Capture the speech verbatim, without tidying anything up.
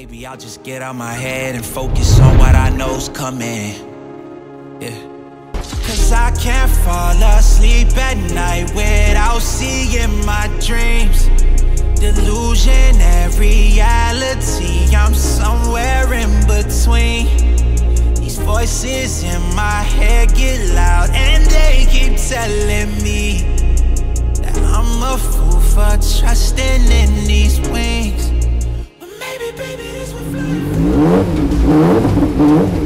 Maybe I'll just get out my head and focus on what I know's coming. Yeah. Cause I can't fall asleep at night without seeing my dreams. Delusion and reality, I'm somewhere in between. These voices in my head get loud and they keep telling me that I'm a fool for trusting in these wings. But maybe, baby, this will fly.